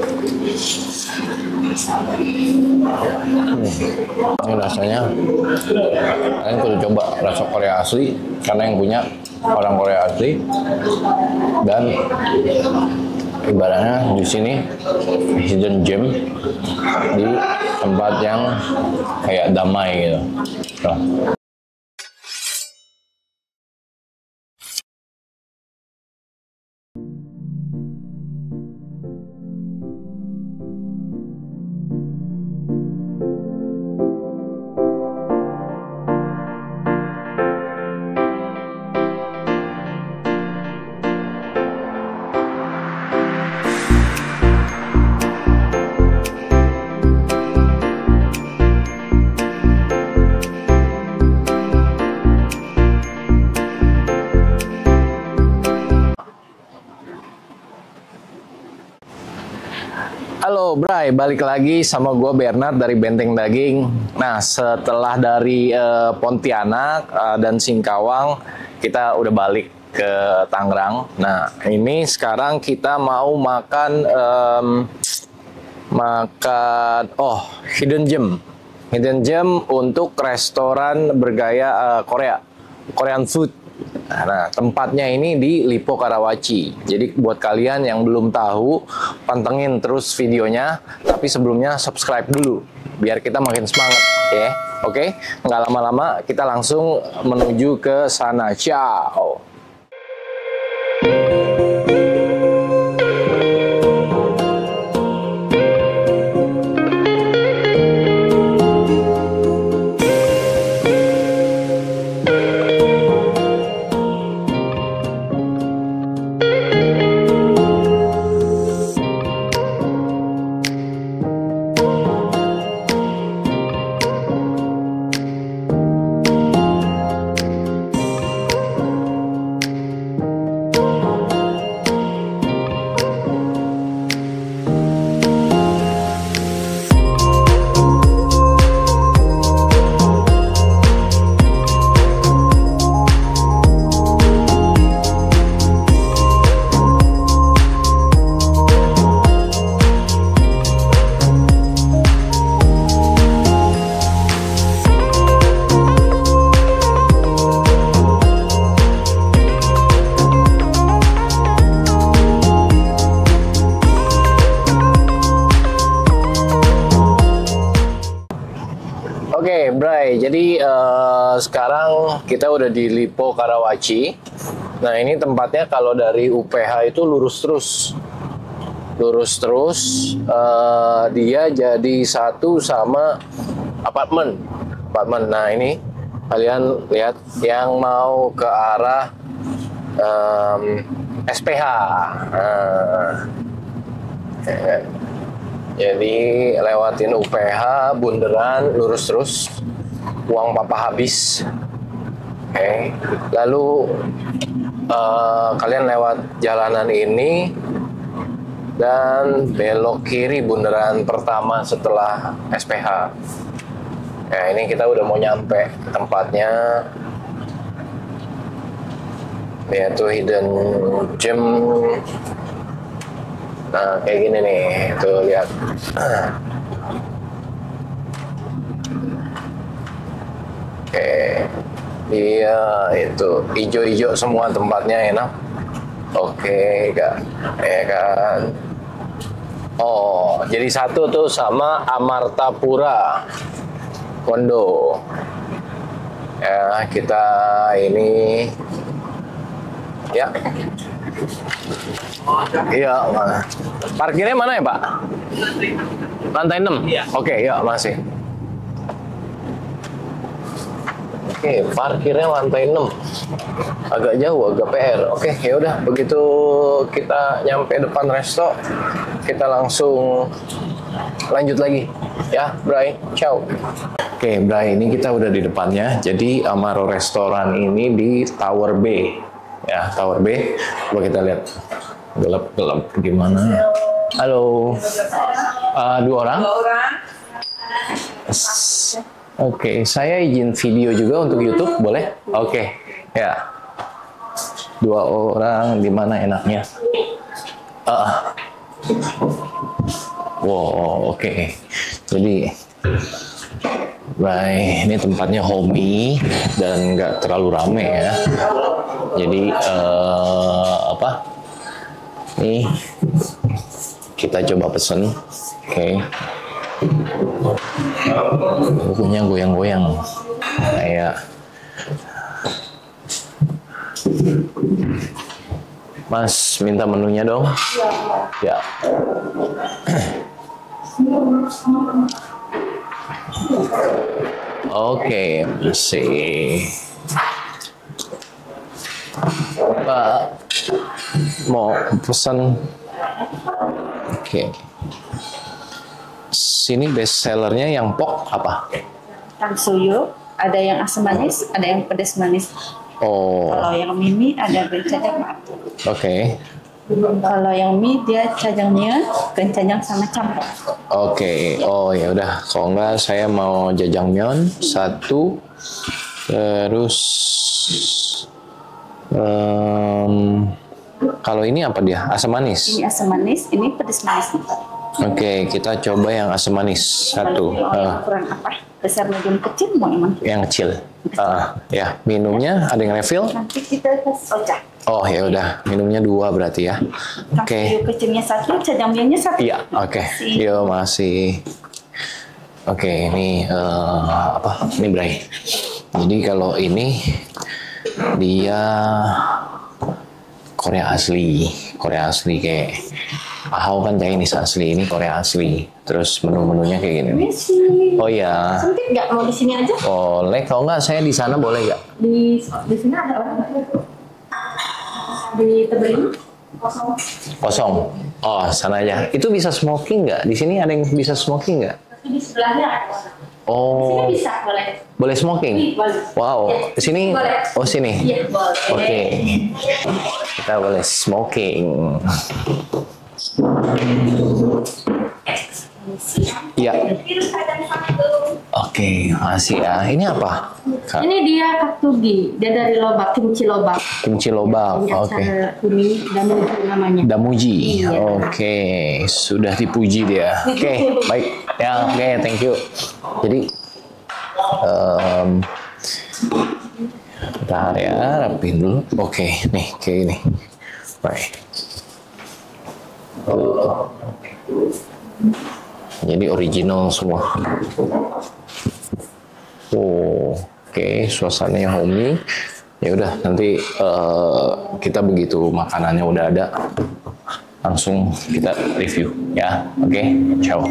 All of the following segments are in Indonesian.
Ini rasanya, kalian kudu coba rasa Korea asli karena yang punya orang Korea asli. Dan ibaratnya di sini hidden gem di tempat yang kayak damai gitu. Tuh. Halo Bray, balik lagi sama gue Bernard dari Benteng Daging. Nah, setelah dari Pontianak dan Singkawang, kita udah balik ke Tangerang. Nah, ini sekarang kita mau makan Hidden Gem untuk restoran bergaya Korean food. Nah, tempatnya ini di Lippo Karawaci. Jadi buat kalian yang belum tahu, pantengin terus videonya. Tapi sebelumnya subscribe dulu, biar kita makin semangat, ya. Oke, nggak lama-lama kita langsung menuju ke sana. Ciao. Oke, Bray. Jadi sekarang kita udah di Lippo Karawaci. Nah, ini tempatnya kalau dari UPH itu lurus terus. Dia jadi satu sama apartemen. Nah, ini kalian lihat yang mau ke arah SPH. Jadi lewatin UPH, bundaran, lurus terus, uang papa habis. Oke. Lalu kalian lewat jalanan ini dan belok kiri bundaran pertama setelah SPH. Nah, ini kita udah mau nyampe tempatnya, yaitu Hidden Gem. Nah, kayak gini nih, tuh lihat. Oke, iya itu hijau-hijau semua tempatnya, enak. Oke, ya kan. Oh, jadi satu tuh sama Amartapura Kondo. Ya, kita ini ya. Iya, parkirnya mana ya, Pak? Lantai 6? Iya. Oke, ya masih. Oke, parkirnya lantai 6. Agak jauh, agak PR. Oke, ya udah, begitu kita nyampe depan resto, kita langsung lanjut lagi. Ya, Bray. Ciao. Oke, Bray, ini kita udah di depannya. Jadi Amaro Restoran ini di Tower B. Ya, Tower B. Coba kita lihat. Gelap-gelap gimana? Halo. Dua orang? Oke, saya izin video juga untuk YouTube, boleh? Oke, ya. Dua orang, di mana enaknya? Wow, oke. Jadi, baik, ini tempatnya homey dan nggak terlalu rame ya. Jadi apa? Nih kita coba pesen. Oke. Bukunya goyang-goyang kayak. Mas, minta menunya dong. Ya. Oke, masih. Pak, mau pesan. Oke. Sini best sellernya yang pok apa? Tangsuyu, ada yang asam manis, ada yang pedas manis. Oh. Kalau yang mie ada bencajang. Oke. Kalau yang mie dia cajangnya bencajang sama campur. Oke. Oh ya udah. Kalau enggak saya mau jajangmyeon satu. Terus kalau ini apa dia? Asam manis. Ini asam manis, ini pedas manis. Oke, kita coba yang asam manis satu. Ukuran apa? Besar, medium, kecil mau emang? Yang kecil. Ya, minumnya ada yang refill? Nanti kita kasih ojek. Oh ya udah, minumnya 2 berarti ya. Oke. Kecilnya 1, cajangmyeonnya 1. Iya, oke. Yo masih. Oke, ini apa? Ini Bray. Jadi kalau ini dia Korea asli kayak Ahau kan Chinese asli, ini Korea asli. Terus menu-menunya kayak gini. Oh ya. Sempit nggak? Mau di sini aja? Boleh, kalau nggak saya di sana boleh nggak? Di sini ada orang. Di tebelin kosong. Kosong. Oh, sana aja. Itu bisa smoking nggak? Di sini ada yang bisa smoking nggak? Di sebelahnya ada orang. Oh. Di sini bisa, boleh. Boleh smoking? Boleh. Wow. Ya, Sini? boleh. Oh, sini? Iya, boleh. Oke. Kita boleh smoking. Iya. Oke, makasih ya. Ini apa? Kak? Ini dia kaktugi, dia dari lobak, kimchi lobak. Kimchi lobak. Oke. Ini damuji namanya. Damuji. Iya. Oke, sudah dipuji dia. Oke, baik. Ya, oke, thank you. Jadi, bentar ya, rapiin dulu. Oke, nih, kayak ini. Baik. Jadi original semua. Oh, oke, suasananya homey. Ya udah, nanti kita begitu makanannya udah ada, langsung kita review ya. Oke, ciao.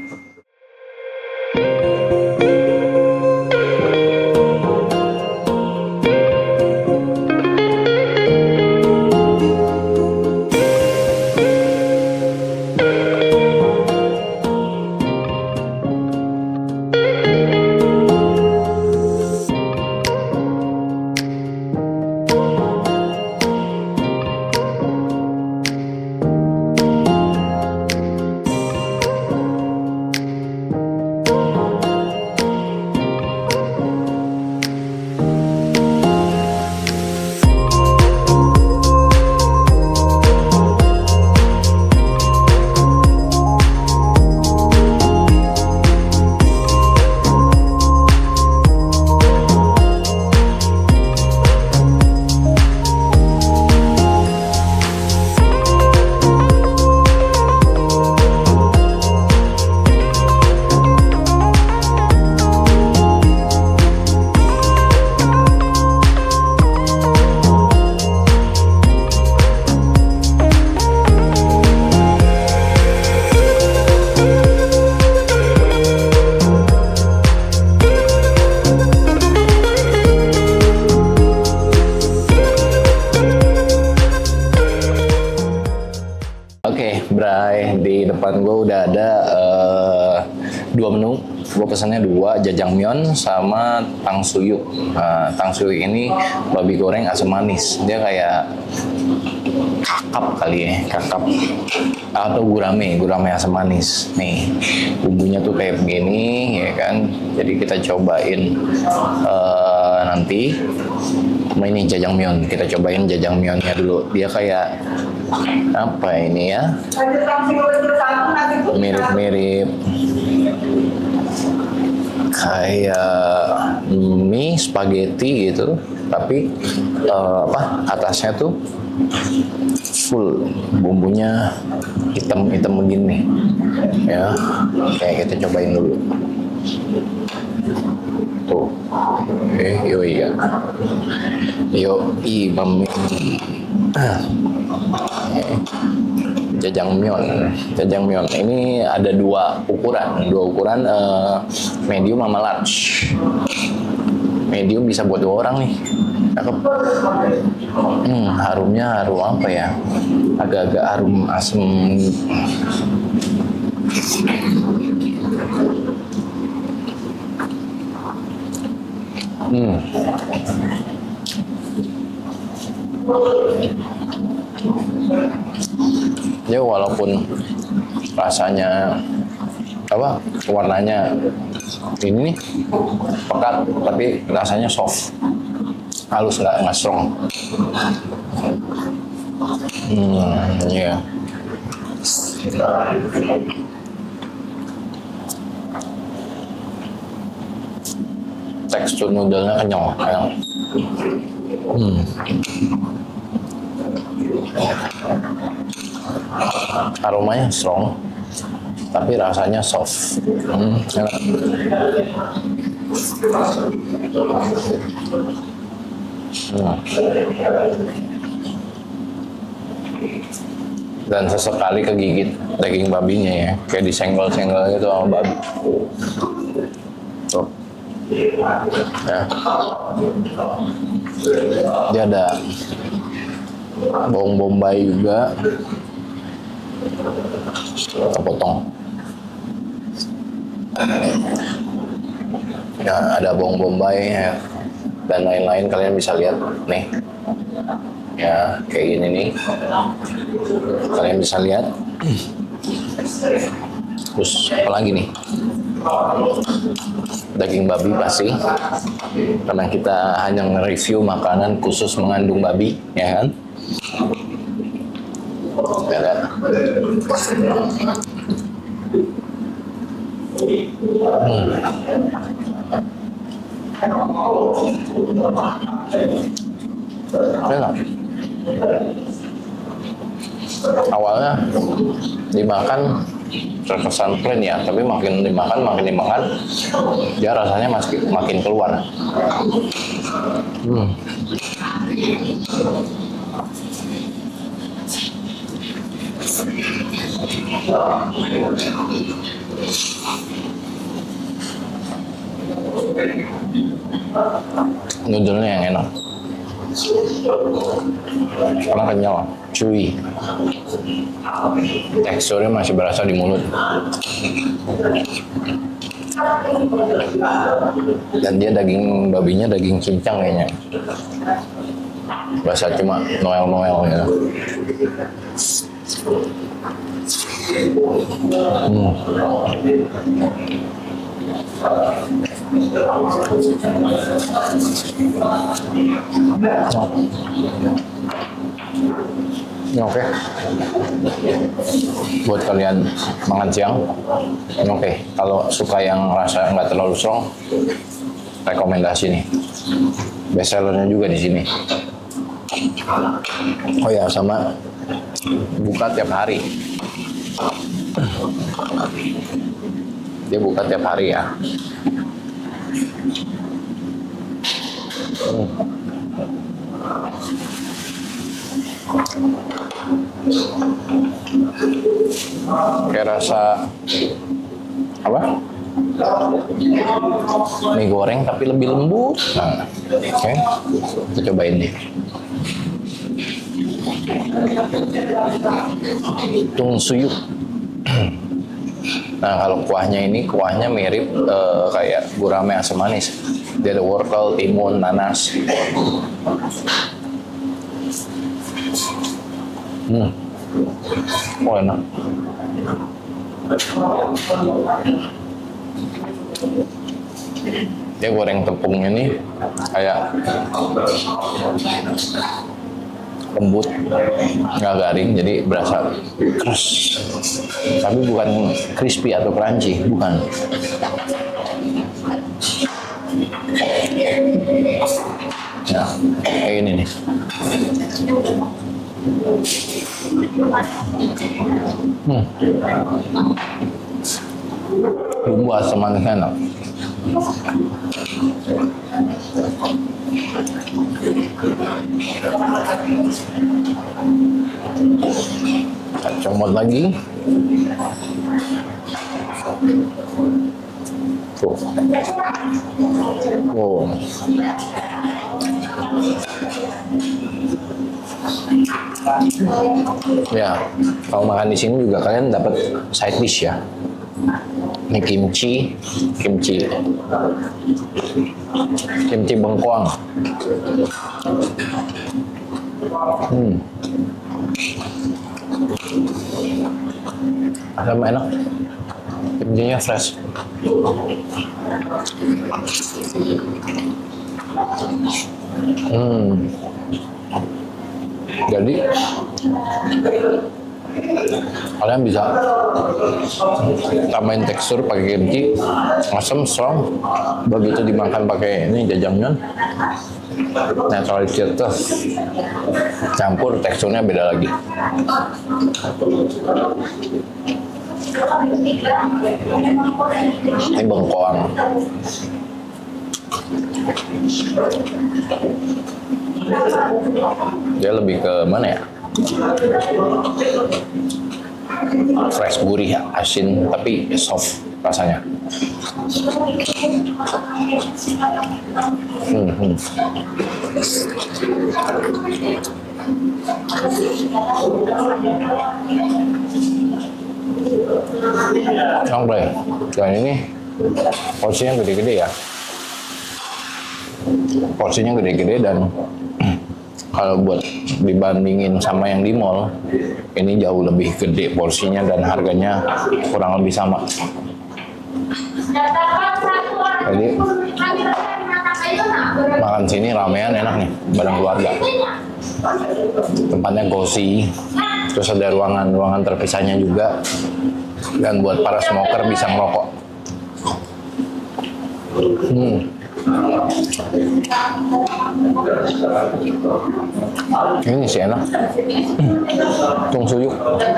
Bray, di depan gue udah ada 2 menu. Gue pesannya 2, jajangmyeon sama tangsuyu. Tangsuyu ini babi goreng asam manis. Dia kayak kakap kali ya, kakap atau gurame asam manis. Nih, bumbunya tuh kayak begini, ya kan. Jadi kita cobain nanti. Ini jajangmyeon, kita cobain jajangmyeonnya dulu. Dia kayak apa ini ya? mirip-mirip kayak mie spaghetti gitu, tapi atasnya tuh full bumbunya hitam-hitam begini ya. Kayak kita cobain dulu tuh. Yoi mami. Jajangmyeon ini ada dua ukuran medium sama large. Medium bisa buat 2 orang nih. Cakep. Harumnya harum apa ya? Agak-agak harum asem. Ya walaupun rasanya warnanya ini nih pekat, tapi rasanya soft, halus, nggak strong. Iya. Tekstur noodle-nya kenyal. Aromanya strong, tapi rasanya soft. Enak. Dan sesekali kegigit daging babinya ya, kayak disenggol-senggol gitu sama babi. Tuh. Ya. Dia ada bawang bombay juga, kita potong. Ya, ada bawang bombay ya, dan lain-lain, kalian bisa lihat nih. Ya, kayak gini nih. Kalian bisa lihat. Terus apa lagi nih? Daging babi pasti, karena kita hanya nge-review makanan khusus mengandung babi, ya kan? Ya kan? Enak. Awalnya dimakan terkesan plain ya, tapi makin dimakan dia rasanya makin keluar. Noodle-nya yang enak, karena kenyal, chewy. Teksturnya masih berasa di mulut. Dan dia daging babinya daging cincang kayaknya. Berasa cuma noel gitu. Oke. Buat kalian makan siang, oke. Kalau suka yang rasa nggak terlalu strong, rekomendasi nih. Best sellernya juga di sini. Oh ya, sama buka tiap hari. Dia buka tiap hari ya. Kayak rasa apa? Mie goreng tapi lebih lembut. Nah, oke. Kita cobain deh. Tung-suyuk. Nah, kalau kuahnya mirip kayak gurame asam manis. Dia ada wortel, timun, nanas. Oh, enak. Dia goreng tepungnya nih kayak lembut, nggak garing, jadi berasa keras. Tapi bukan crispy atau crunchy, bukan. Nah, kayak gini nih. Bumbu asam manisnya enak. Kita comot lagi. Tuh. Oh. Ya, kalau makan di sini juga kalian dapat side dish ya. Ini kimchi bengkoang. Asam enak. Kimchinya fresh. Jadi kalian bisa tambahin tekstur pakai kimchi, asam strong. Begitu dimakan pakai ini jajangmyeon, naturally terus campur, teksturnya beda lagi. Ini bengkoang. Dia lebih ke mana ya? Fresh, gurih, asin, tapi soft rasanya. Sampai. Dan ini porsinya gede-gede ya. Porsinya gede-gede dan kalau buat dibandingin sama yang di mall, ini jauh lebih gede porsinya dan harganya kurang lebih sama. Jadi makan sini ramean enak nih, bareng keluarga. Tempatnya cozy, terus ada ruangan terpisahnya juga, dan buat para smoker bisa ngerokok. Ini sih enak. Tung suyuk.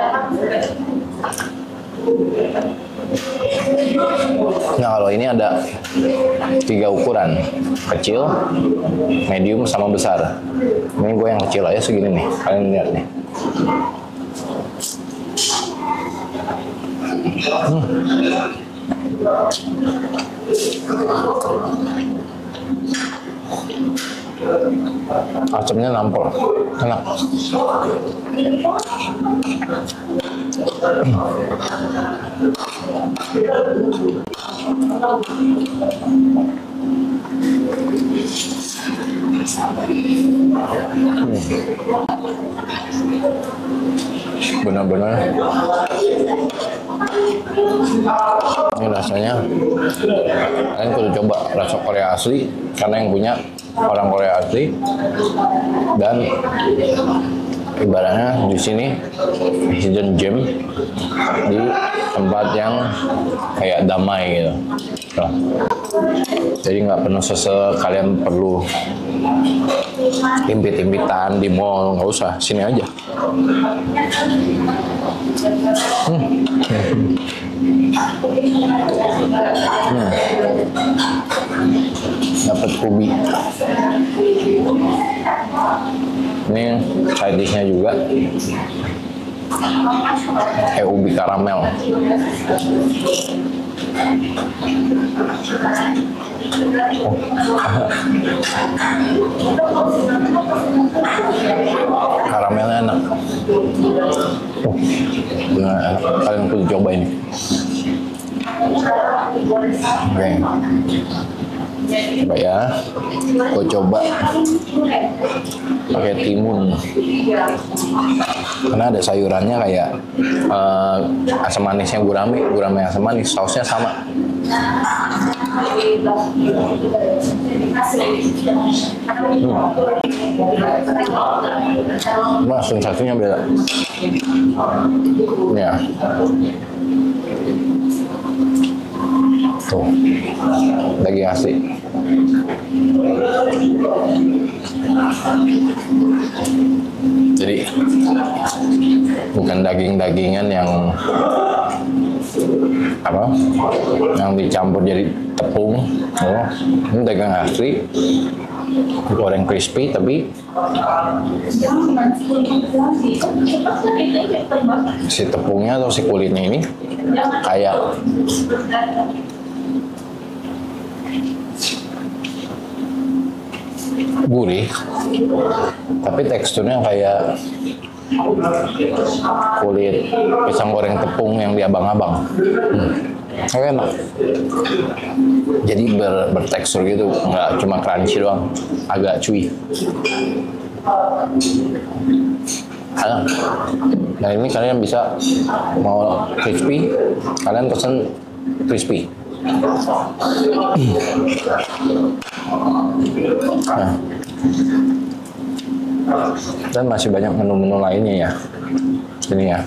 Nah, kalau ini ada 3 ukuran, kecil, medium, sama besar. Ini gue yang kecil aja segini nih, kalian lihat nih. Asamnya nampol, enak. Benar-benar ini rasanya, kalian kudu coba rasa Korea asli karena yang punya orang Korea asli, dan ibaratnya di sini hidden gem di tempat yang kayak damai gitu. Nah, jadi nggak penuh kalian perlu impit-impitan di mall, nggak usah, sini aja. Dapat ubi. Ini side dish-nya juga. Ubi karamel. Karamelnya enak. Benar enak. Kalian perlu coba ini. Oke. Coba ya. Gue coba pakai timun. Karena ada sayurannya kayak asam manisnya gurame asam manis, sausnya sama. Mas, sensasinya beda. Ya. Tuh, daging asli. Jadi bukan daging-dagingan yang apa? Yang dicampur jadi tepung. Oh, ini daging asli. Goreng crispy tapi si tepungnya atau si kulitnya ini kayak gurih, tapi teksturnya kayak kulit pisang goreng tepung yang di abang-abang. Enak. Jadi bertekstur gitu, nggak cuma crunchy doang, agak chewy. Nah ini kalian bisa mau crispy, kalian pesen crispy. Nah. Dan masih banyak menu-menu lainnya ya. Ini ya.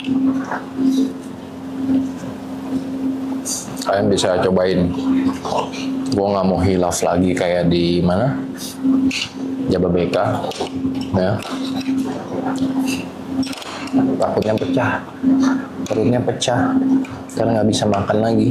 Kalian bisa cobain. Gua nggak mau hilaf lagi kayak di mana? Jababeka. Ya. Takutnya pecah. Perutnya pecah. Karena nggak bisa makan lagi.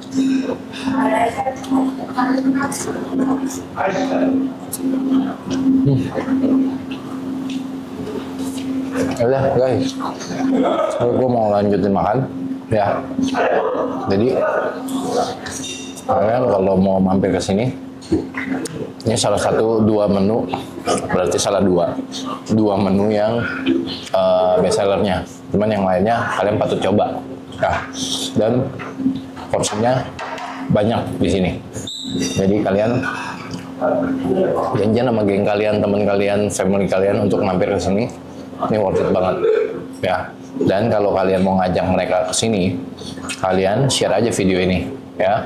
Udah guys, gue mau lanjutin makan ya. Jadi kalian kalau mau mampir ke sini, ini salah satu dua menu, berarti salah dua menu yang best sellernya. Cuman yang lainnya kalian patut coba. Nah, dan porsinya banyak di sini. Jadi kalian janjian sama geng kalian, teman kalian, family kalian untuk mampir ke sini. Ini worth it banget ya. Dan kalau kalian mau ngajak mereka ke sini, kalian share aja video ini ya.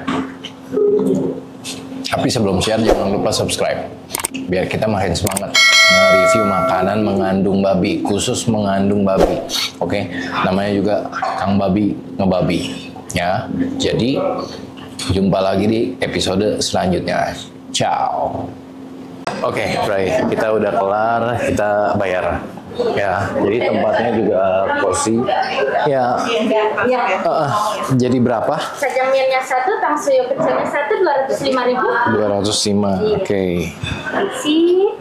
Tapi sebelum share jangan lupa subscribe biar kita makin semangat nge-review makanan mengandung babi, khusus mengandung babi. Oke, namanya juga Kang Babi Ngebabi ya. Jadi jumpa lagi di episode selanjutnya. Ciao. Oke, Bray, kita udah kelar, kita bayar. Ya, jadi tempatnya juga porsi. Ya. Jadi berapa? Sajamiannya 1, tangsuyo kecilnya 1, 205.000. 205. Oke. Isi.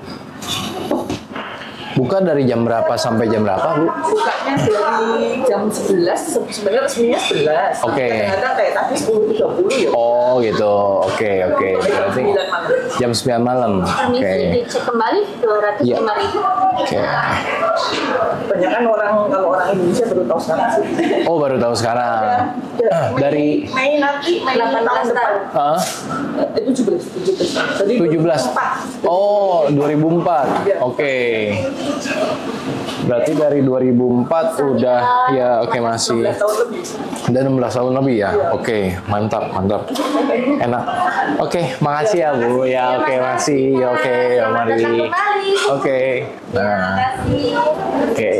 Buka dari jam berapa sampai jam berapa, Bu? Bukanya dari jam 11, sebenarnya resminya 11. Oke. Kadang-kadang kayak tadi 10.30 ya. Oh gitu. Oke. Berarti 9 malam. jam 9 malam. Oke. Permisi dicek kembali 205.000. Oke. Banyak kan kalau orang Indonesia baru tahu sekarang sih. Oh, baru tahu sekarang. Dari Mei nanti, Mei 18 tahun depan. ah, Itu 17. Jadi 17. 2004. Oh, 2004. Oke. Berarti dari 2004 udah ya oke masih 16 tahun lebih. udah 16 tahun lebih ya. Oke, mantap. Enak. Oke, makasih ya, Bu. Ya, oke, masih. Oke, mari. Oke. Nah. Oke.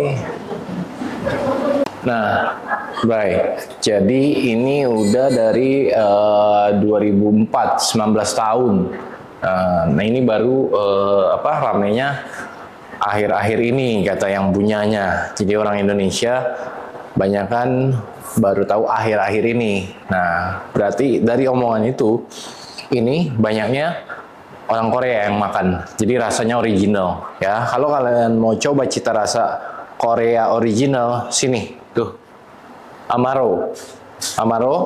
Nah, baik. Jadi ini udah dari 2004, 19 tahun. Nah, ini baru ramenya akhir-akhir ini kata yang punyanya. Jadi orang Indonesia banyak kan baru tahu akhir-akhir ini. Nah, berarti dari omongan itu ini banyaknya orang Korea yang makan. Jadi rasanya original ya. Kalau kalian mau coba cita rasa Korea original, sini tuh. Amaro.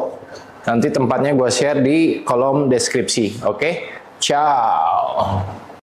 Nanti tempatnya gue share di kolom deskripsi. Oke? Ciao.